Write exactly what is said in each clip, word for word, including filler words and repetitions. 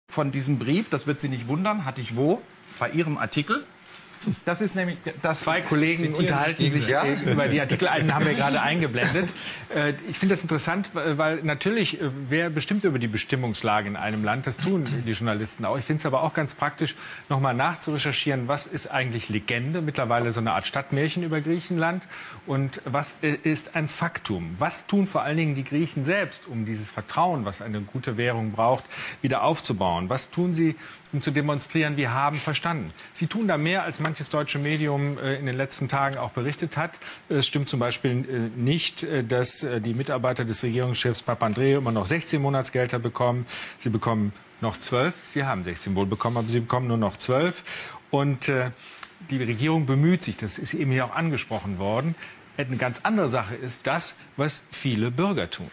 von diesem Brief, das wird Sie nicht wundern, hatte ich wo? Bei Ihrem Artikel. Das ist nämlich das. Zwei Kollegen unterhalten sich ja? über die Artikel. Einen haben wir gerade eingeblendet. Ich finde das interessant, weil natürlich, wer bestimmt über die Bestimmungslage in einem Land, das tun die Journalisten auch. Ich finde es aber auch ganz praktisch, nochmal nachzurecherchieren, was ist eigentlich Legende, mittlerweile so eine Art Stadtmärchen über Griechenland, und was ist ein Faktum. Was tun vor allen Dingen die Griechen selbst, um dieses Vertrauen, was eine gute Währung braucht, wieder aufzubauen? Was tun sie, um zu demonstrieren, wir haben verstanden? Sie tun da mehr, als manches deutsche Medium äh, in den letzten Tagen auch berichtet hat. Es stimmt zum Beispiel äh, nicht, äh, dass äh, die Mitarbeiter des Regierungschefs Papandreou immer noch sechzehn Monatsgelder bekommen. Sie bekommen noch zwölf. Sie haben sechzehn wohl bekommen, aber sie bekommen nur noch zwölf. Und äh, die Regierung bemüht sich, das ist eben hier auch angesprochen worden. Eine ganz andere Sache ist das, was viele Bürger tun.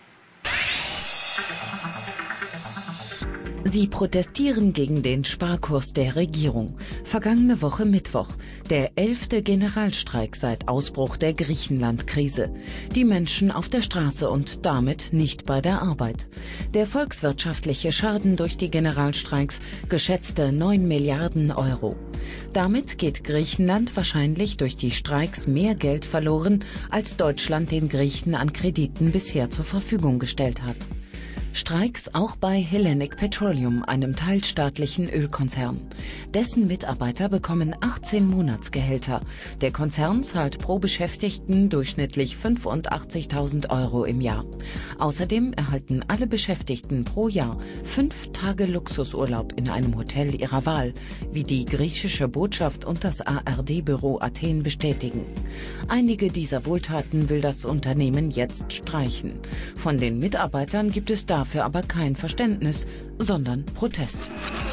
Sie protestieren gegen den Sparkurs der Regierung. Vergangene Woche Mittwoch, der elfte Generalstreik seit Ausbruch der Griechenland-Krise. Die Menschen auf der Straße und damit nicht bei der Arbeit. Der volkswirtschaftliche Schaden durch die Generalstreiks geschätzte neun Milliarden Euro. Damit geht Griechenland wahrscheinlich durch die Streiks mehr Geld verloren, als Deutschland den Griechen an Krediten bisher zur Verfügung gestellt hat. Streiks auch bei Hellenic Petroleum, einem teilstaatlichen Ölkonzern. Dessen Mitarbeiter bekommen achtzehn Monatsgehälter. Der Konzern zahlt pro Beschäftigten durchschnittlich fünfundachtzigtausend Euro im Jahr. Außerdem erhalten alle Beschäftigten pro Jahr fünf Tage Luxusurlaub in einem Hotel ihrer Wahl, wie die griechische Botschaft und das A R D-Büro Athen bestätigen. Einige dieser Wohltaten will das Unternehmen jetzt streichen. Von den Mitarbeitern gibt es da dafür aber kein Verständnis, sondern Protest.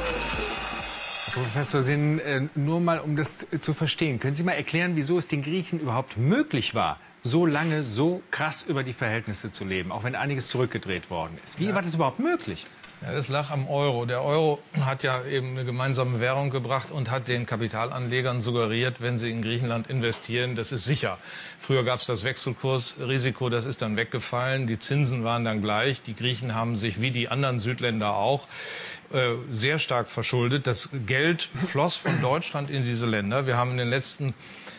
Professor Sinn, nur mal um das zu verstehen, können Sie mal erklären, wieso es den Griechen überhaupt möglich war, so lange, so krass über die Verhältnisse zu leben, auch wenn einiges zurückgedreht worden ist? Wie ja. war das überhaupt möglich? Ja, das lag am Euro. Der Euro hat ja eben eine gemeinsame Währung gebracht und hat den Kapitalanlegern suggeriert, wenn sie in Griechenland investieren, das ist sicher. Früher gab es das Wechselkursrisiko, das ist dann weggefallen. Die Zinsen waren dann gleich. Die Griechen haben sich, wie die anderen Südländer auch, äh, sehr stark verschuldet. Das Geld floss von Deutschland in diese Länder. Wir haben in den letzten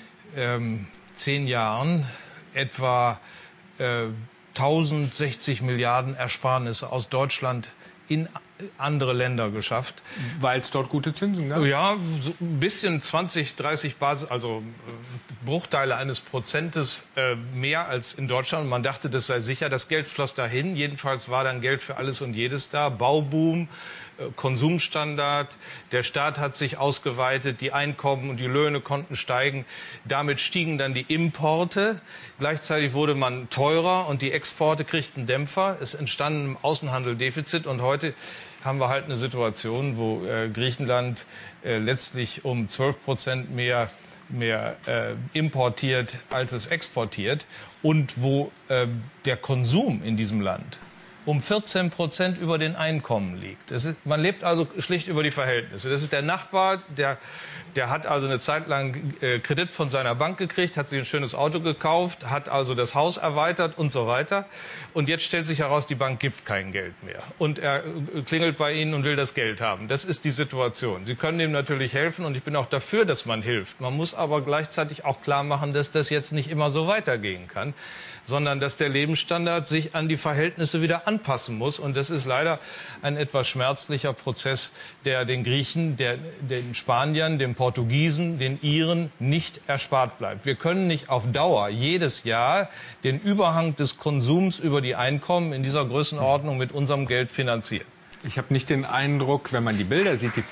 ähm, zehn Jahren etwa äh, tausendsechzig Milliarden Ersparnisse aus Deutschland in andere Länder geschafft. Weil es dort gute Zinsen gab? Ja, so ein bisschen zwanzig, dreißig Basis, also äh, Bruchteile eines Prozentes äh, mehr als in Deutschland. Und man dachte, das sei sicher. Das Geld floss dahin. Jedenfalls war dann Geld für alles und jedes da. Bauboom, äh, Konsumstandard. Der Staat hat sich ausgeweitet. Die Einkommen und die Löhne konnten steigen. Damit stiegen dann die Importe. Gleichzeitig wurde man teurer und die Exporte kriegten Dämpfer. Es entstand im Außenhandel Defizit. Und heute haben wir halt eine Situation, wo äh, Griechenland äh, letztlich um zwölf Prozent mehr, mehr äh, importiert, als es exportiert, und wo äh, der Konsum in diesem Land um vierzehn Prozent über den Einkommen liegt. Das ist, man lebt also schlicht über die Verhältnisse. Das ist der Nachbar, der, der hat also eine Zeit lang äh, Kredit von seiner Bank gekriegt, hat sich ein schönes Auto gekauft, hat also das Haus erweitert und so weiter. Und jetzt stellt sich heraus, die Bank gibt kein Geld mehr. Und er äh, klingelt bei Ihnen und will das Geld haben. Das ist die Situation. Sie können ihm natürlich helfen und ich bin auch dafür, dass man hilft. Man muss aber gleichzeitig auch klar machen, dass das jetzt nicht immer so weitergehen kann, sondern dass der Lebensstandard sich an die Verhältnisse wieder anpassen muss. Und das ist leider ein etwas schmerzlicher Prozess, der den Griechen, der, den Spaniern, den Portugiesen, den Iren nicht erspart bleibt. Wir können nicht auf Dauer jedes Jahr den Überhang des Konsums über die Einkommen in dieser Größenordnung mit unserem Geld finanzieren. Ich habe nicht den Eindruck, wenn man die Bilder sieht, die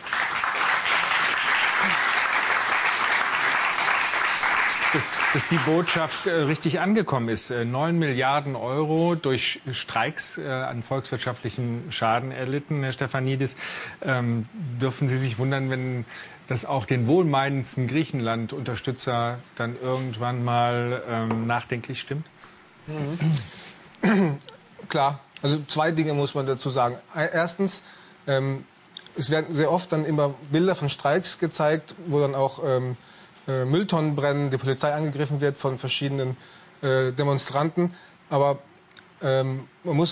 Dass, dass die Botschaft äh, richtig angekommen ist. Äh, neun Milliarden Euro durch Streiks äh, an volkswirtschaftlichen Schaden erlitten, Herr Stefanidis. Ähm, dürfen Sie sich wundern, wenn das auch den wohlmeinendsten Griechenland-Unterstützer dann irgendwann mal ähm, nachdenklich stimmt? Mhm. Klar, also zwei Dinge muss man dazu sagen. Erstens, ähm, es werden sehr oft dann immer Bilder von Streiks gezeigt, wo dann auch ähm, Mülltonnen brennen, die Polizei angegriffen wird von verschiedenen äh, Demonstranten. Aber ähm, man muss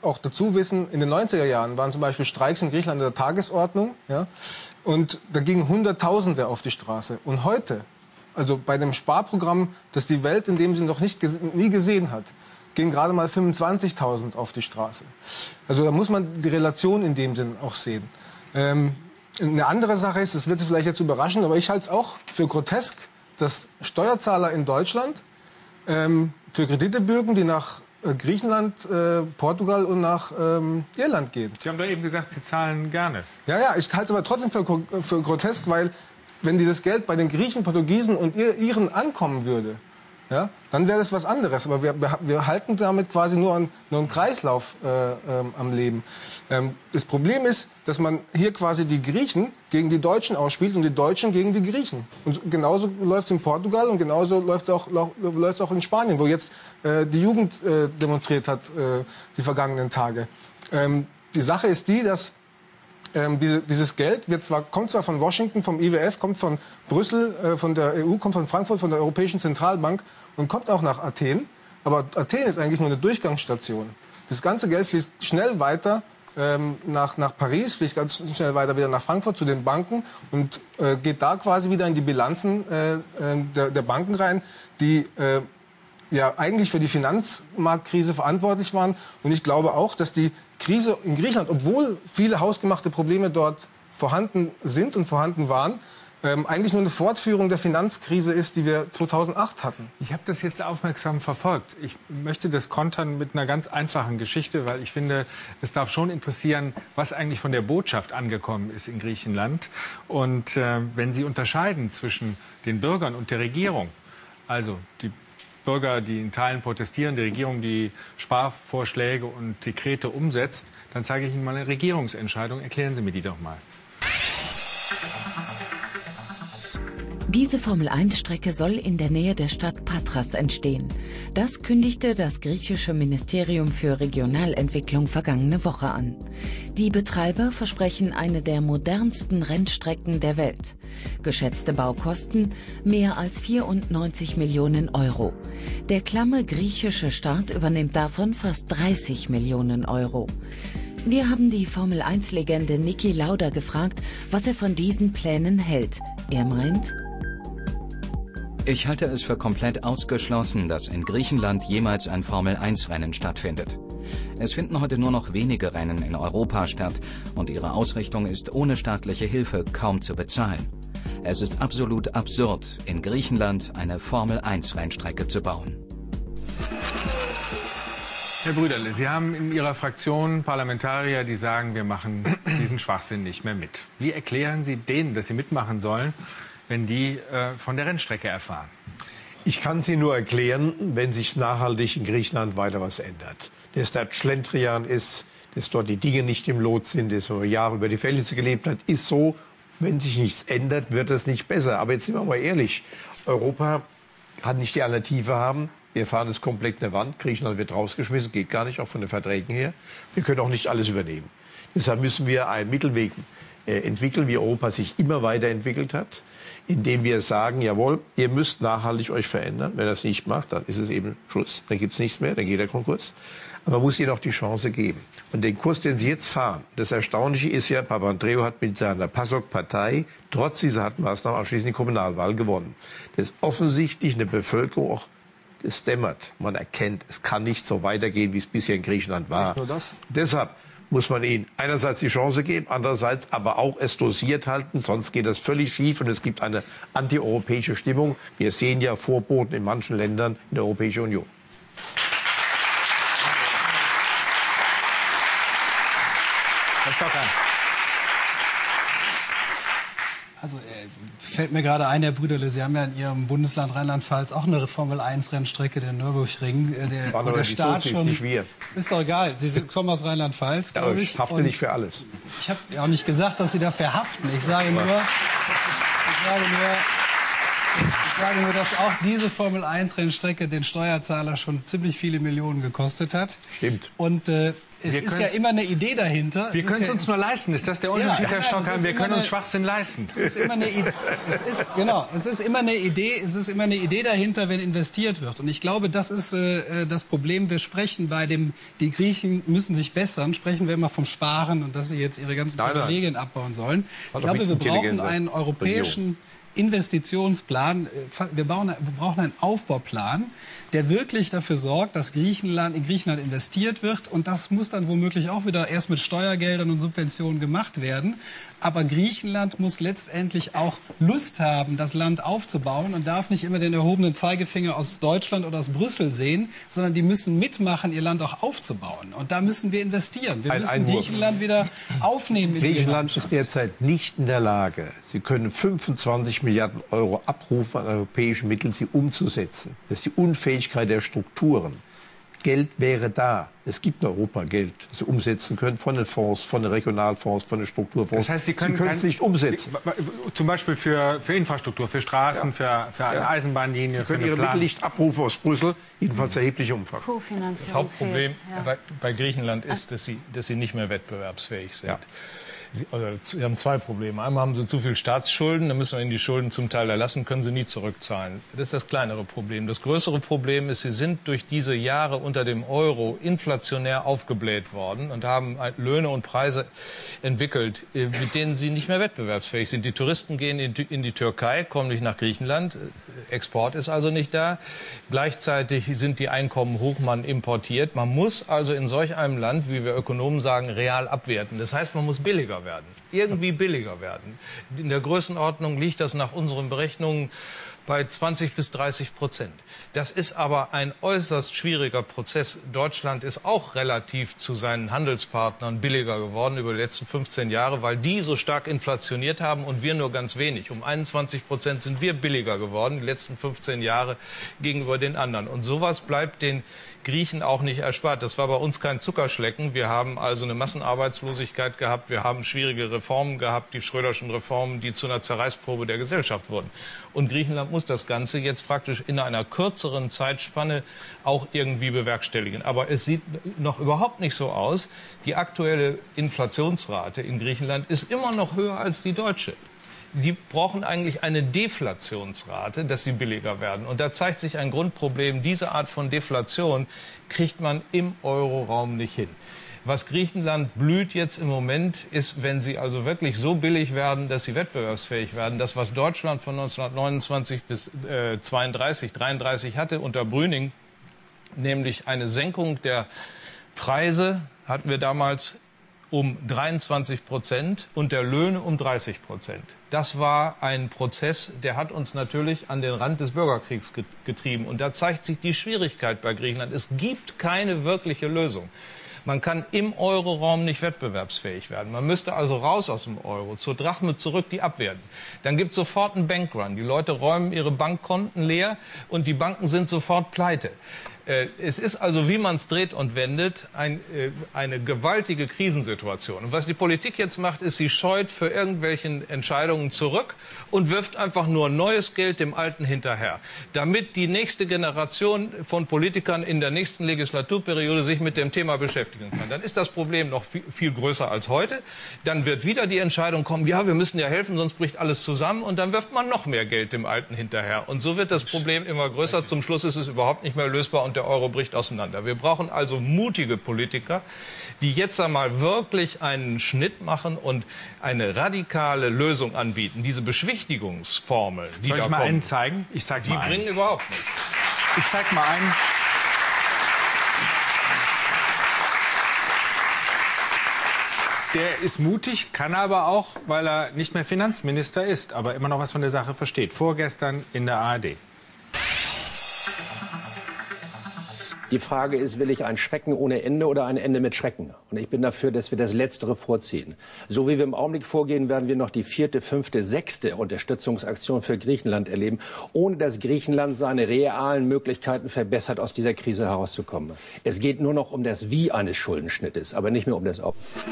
auch dazu wissen, in den neunziger Jahren waren zum Beispiel Streiks in Griechenland an der Tagesordnung. Ja, und da gingen Hunderttausende auf die Straße. Und heute, also bei dem Sparprogramm, das die Welt in dem Sinne noch nicht, nie gesehen hat, gehen gerade mal fünfundzwanzigtausend auf die Straße. Also da muss man die Relation in dem Sinn auch sehen. Ähm, eine andere Sache ist, das wird Sie vielleicht jetzt überraschen, aber ich halte es auch für grotesk, dass Steuerzahler in Deutschland ähm, für Kredite bürgen, die nach äh, Griechenland, äh, Portugal und nach ähm, Irland gehen. Sie haben doch eben gesagt, Sie zahlen gerne. Ja, ja, ich halte es aber trotzdem für, für grotesk, weil wenn dieses Geld bei den Griechen, Portugiesen und ihr, Iren ankommen würde, ja, dann wäre das was anderes. Aber wir, wir halten damit quasi nur, an, nur einen Kreislauf äh, ähm, am Leben. Ähm, das Problem ist, dass man hier quasi die Griechen gegen die Deutschen ausspielt und die Deutschen gegen die Griechen. Und genauso läuft es in Portugal und genauso läuft es auch, läuft's auch in Spanien, wo jetzt äh, die Jugend äh, demonstriert hat äh, die vergangenen Tage. Ähm, die Sache ist die, dass Ähm, diese, dieses Geld wird zwar, kommt zwar von Washington, vom I W F, kommt von Brüssel, äh, von der E U, kommt von Frankfurt, von der Europäischen Zentralbank und kommt auch nach Athen. Aber Athen ist eigentlich nur eine Durchgangsstation. Das ganze Geld fließt schnell weiter ähm, nach, nach Paris, fließt ganz schnell weiter wieder nach Frankfurt zu den Banken und äh, geht da quasi wieder in die Bilanzen äh, der, der Banken rein, die äh, ja eigentlich für die Finanzmarktkrise verantwortlich waren. Und ich glaube auch, dass die Krise in Griechenland, obwohl viele hausgemachte Probleme dort vorhanden sind und vorhanden waren, ähm, eigentlich nur eine Fortführung der Finanzkrise ist, die wir zweitausendacht hatten. Ich habe das jetzt aufmerksam verfolgt. Ich möchte das kontern mit einer ganz einfachen Geschichte, weil ich finde, es darf schon interessieren, was eigentlich von der Botschaft angekommen ist in Griechenland. Und äh, wenn Sie unterscheiden zwischen den Bürgern und der Regierung, also die Bürger, die in Teilen protestieren, die Regierung, die Sparvorschläge und Dekrete umsetzt, dann zeige ich Ihnen mal eine Regierungsentscheidung. Erklären Sie mir die doch mal. Diese Formel eins Strecke soll in der Nähe der Stadt Patras entstehen. Das kündigte das griechische Ministerium für Regionalentwicklung vergangene Woche an. Die Betreiber versprechen eine der modernsten Rennstrecken der Welt. Geschätzte Baukosten mehr als vierundneunzig Millionen Euro. Der klamme griechische Staat übernimmt davon fast dreißig Millionen Euro. Wir haben die Formel eins Legende Niki Lauda gefragt, was er von diesen Plänen hält. Er meint: Ich halte es für komplett ausgeschlossen, dass in Griechenland jemals ein Formel eins Rennen stattfindet. Es finden heute nur noch wenige Rennen in Europa statt und ihre Ausrichtung ist ohne staatliche Hilfe kaum zu bezahlen. Es ist absolut absurd, in Griechenland eine Formel eins Rennstrecke zu bauen. Herr Brüderle, Sie haben in Ihrer Fraktion Parlamentarier, die sagen, wir machen diesen Schwachsinn nicht mehr mit. Wie erklären Sie denen, dass sie mitmachen sollen, wenn die äh, von der Rennstrecke erfahren? Ich kann sie nur erklären, wenn sich nachhaltig in Griechenland weiter was ändert. Dass dort Schlendrian ist, dass dort die Dinge nicht im Lot sind, dass man Jahre über die Verhältnisse gelebt hat, ist so. Wenn sich nichts ändert, wird es nicht besser. Aber jetzt sind wir mal ehrlich, Europa kann nicht die Alternative haben. Wir fahren es komplett in der Wand. Griechenland wird rausgeschmissen, geht gar nicht, auch von den Verträgen her. Wir können auch nicht alles übernehmen. Deshalb müssen wir einen Mittelweg äh, entwickeln, wie Europa sich immer weiterentwickelt hat, indem wir sagen, jawohl, ihr müsst nachhaltig euch verändern. Wenn ihr das nicht macht, dann ist es eben Schluss. Dann gibt es nichts mehr, dann geht der Konkurs. Aber man muss ihnen auch die Chance geben. Und den Kurs, den sie jetzt fahren, das Erstaunliche ist ja, Papandreou hat mit seiner PASOK-Partei trotz dieser harten Maßnahmen anschließend die Kommunalwahl gewonnen. Das ist offensichtlich eine Bevölkerung auch, es dämmert. Man erkennt, es kann nicht so weitergehen, wie es bisher in Griechenland war. Nicht nur das. Deshalb muss man ihnen einerseits die Chance geben, andererseits aber auch es dosiert halten, sonst geht das völlig schief und es gibt eine antieuropäische Stimmung. Wir sehen ja Vorboten in manchen Ländern in der Europäischen Union. Herr Stocker. Also äh, fällt mir gerade ein, Herr Brüderle, Sie haben ja in Ihrem Bundesland Rheinland-Pfalz auch eine Formel eins Rennstrecke, der Nürburgring. Äh, der, War wo der Staat Sozis, schon, nicht wir. Ist doch egal, Sie sind, kommen aus Rheinland-Pfalz, Ja, glaube ich. ich hafte nicht für alles. Ich habe auch nicht gesagt, dass Sie dafür haften. Ich sage nur, ich sage nur, ich sage nur, dass auch diese Formel eins Rennstrecke den Steuerzahler schon ziemlich viele Millionen gekostet hat. Stimmt. Und äh, es wir ist ja immer eine Idee dahinter. Wir können es ja uns nur leisten. Ist das der Unterschied, ja, Herr nein, Stockheim? Wir können eine, uns Schwachsinn leisten. Es ist immer eine Idee. Es ist, genau, es ist immer eine Idee. Es ist immer eine Idee dahinter, wenn investiert wird. Und ich glaube, das ist äh, das Problem. Wir sprechen bei dem, die Griechen müssen sich bessern. Sprechen wir immer vom Sparen und dass sie jetzt ihre ganzen Privilegien abbauen sollen. Ich glaube, wir brauchen einen europäischen Investitionsplan. Wir, bauen, wir brauchen einen Aufbauplan, der wirklich dafür sorgt, dass Griechenland, in Griechenland investiert wird. Und das muss dann womöglich auch wieder erst mit Steuergeldern und Subventionen gemacht werden. Aber Griechenland muss letztendlich auch Lust haben, das Land aufzubauen und darf nicht immer den erhobenen Zeigefinger aus Deutschland oder aus Brüssel sehen, sondern die müssen mitmachen, ihr Land auch aufzubauen. Und da müssen wir investieren. Wir Ein müssen Einwurf. Griechenland wieder aufnehmen. In Griechenland ist derzeit nicht in der Lage, sie können fünfundzwanzig Milliarden Euro abrufen an europäischen Mitteln, sie umzusetzen. Das ist die Unfähigkeit der Strukturen. Geld wäre da. Es gibt in Europa Geld, das Sie umsetzen können von den Fonds, von den Regionalfonds, von den Strukturfonds. Das heißt, Sie können, Sie können es nicht umsetzen. Sie, zum Beispiel für, für Infrastruktur, für Straßen, ja. für, für eine ja. Eisenbahnlinie. Sie können für Ihre Plan. Mittel nicht abrufen aus Brüssel, jedenfalls erhebliche Umfang. Das Hauptproblem ja. bei, bei Griechenland ist, dass sie, dass sie nicht mehr wettbewerbsfähig sind. Ja. Sie, also, sie haben zwei Probleme. Einmal haben sie zu viel Staatsschulden, dann müssen wir ihnen die Schulden zum Teil erlassen, können sie nie zurückzahlen. Das ist das kleinere Problem. Das größere Problem ist, sie sind durch diese Jahre unter dem Euro inflationär aufgebläht worden und haben Löhne und Preise entwickelt, mit denen sie nicht mehr wettbewerbsfähig sind. Die Touristen gehen in die Türkei, kommen nicht nach Griechenland. Export ist also nicht da. Gleichzeitig sind die Einkommen hoch, man importiert. Man muss also in solch einem Land, wie wir Ökonomen sagen, real abwerten. Das heißt, man muss billiger werden, irgendwie billiger werden. In der Größenordnung liegt das nach unseren Berechnungen bei zwanzig bis dreißig Prozent. Das ist aber ein äußerst schwieriger Prozess. Deutschland ist auch relativ zu seinen Handelspartnern billiger geworden über die letzten fünfzehn Jahre, weil die so stark inflationiert haben und wir nur ganz wenig. Um einundzwanzig Prozent sind wir billiger geworden, die letzten fünfzehn Jahre gegenüber den anderen. Und sowas bleibt den Griechen auch nicht erspart. Das war bei uns kein Zuckerschlecken. Wir haben also eine Massenarbeitslosigkeit gehabt. Wir haben schwierige Reformen gehabt, die Schröderschen Reformen, die zu einer Zerreißprobe der Gesellschaft wurden. Und Griechenland muss das Ganze jetzt praktisch in einer kürzeren Zeitspanne auch irgendwie bewerkstelligen. Aber es sieht noch überhaupt nicht so aus. Die aktuelle Inflationsrate in Griechenland ist immer noch höher als die deutsche. Die brauchen eigentlich eine Deflationsrate, dass sie billiger werden. Und da zeigt sich ein Grundproblem. Diese Art von Deflation kriegt man im Euroraum nicht hin. Was Griechenland blüht jetzt im Moment, ist, wenn sie also wirklich so billig werden, dass sie wettbewerbsfähig werden. Das, was Deutschland von neunzehnhundertneunundzwanzig bis äh, zweiunddreißig, dreiunddreißig hatte unter Brüning, nämlich eine Senkung der Preise, hatten wir damals um dreiundzwanzig Prozent und der Löhne um dreißig Prozent. Das war ein Prozess, der hat uns natürlich an den Rand des Bürgerkriegs getrieben. Und da zeigt sich die Schwierigkeit bei Griechenland. Es gibt keine wirkliche Lösung. Man kann im Euroraum nicht wettbewerbsfähig werden. Man müsste also raus aus dem Euro, zur Drachme zurück, die abwerten. Dann gibt es sofort einen Bankrun. Die Leute räumen ihre Bankkonten leer und die Banken sind sofort pleite. Es ist also, wie man es dreht und wendet, ein, eine gewaltige Krisensituation. Und was die Politik jetzt macht, ist, sie scheut für irgendwelchen Entscheidungen zurück und wirft einfach nur neues Geld dem Alten hinterher, damit die nächste Generation von Politikern in der nächsten Legislaturperiode sich mit dem Thema beschäftigen kann. Dann ist das Problem noch viel, viel größer als heute. Dann wird wieder die Entscheidung kommen, ja, wir müssen ja helfen, sonst bricht alles zusammen. Und dann wirft man noch mehr Geld dem Alten hinterher. Und so wird das Problem immer größer. Zum Schluss ist es überhaupt nicht mehr lösbar und der Euro bricht auseinander. Wir brauchen also mutige Politiker, die jetzt einmal wirklich einen Schnitt machen und eine radikale Lösung anbieten. Diese Beschwichtigungsformel, die Soll da ich mal kommt, einen zeigen? Ich zeig die mal einen. bringen überhaupt nichts. Ich zeig mal einen. Der ist mutig, kann aber auch, weil er nicht mehr Finanzminister ist, aber immer noch was von der Sache versteht. Vorgestern in der A R D. Die Frage ist, will ich ein Schrecken ohne Ende oder ein Ende mit Schrecken? Und ich bin dafür, dass wir das Letztere vorziehen. So wie wir im Augenblick vorgehen, werden wir noch die vierte, fünfte, sechste Unterstützungsaktion für Griechenland erleben, ohne dass Griechenland seine realen Möglichkeiten verbessert, aus dieser Krise herauszukommen. Es geht nur noch um das Wie eines Schuldenschnittes, aber nicht mehr um das Ob.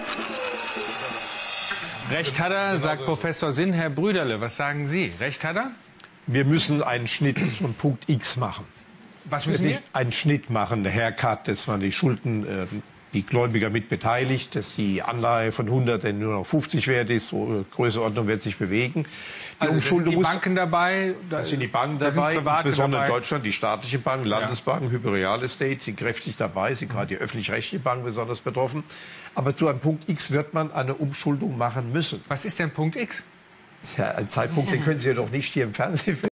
Recht hat er, sagt Professor Sinn. Herr Brüderle, was sagen Sie? Recht hat er? Wir müssen einen Schnitt von Punkt X machen. Was müssen wir? Einen Schnitt machen, der Haircut, dass man die Schulden äh, die Gläubiger mit beteiligt, dass die Anleihe von hundert nur noch fünfzig wert ist. So Größenordnung wird sich bewegen. Die Also Umschuldung sind die Banken dabei? Da sind die Banken da dabei, insbesondere dabei. in Deutschland. Die staatlichen Banken, Landesbanken, ja. Hyper Real Estate sind kräftig dabei, sind gerade die öffentlich-rechtlichen Banken besonders betroffen. Aber zu einem Punkt X wird man eine Umschuldung machen müssen. Was ist denn Punkt X? Ja, ein Zeitpunkt, den können Sie ja doch nicht hier im Fernsehen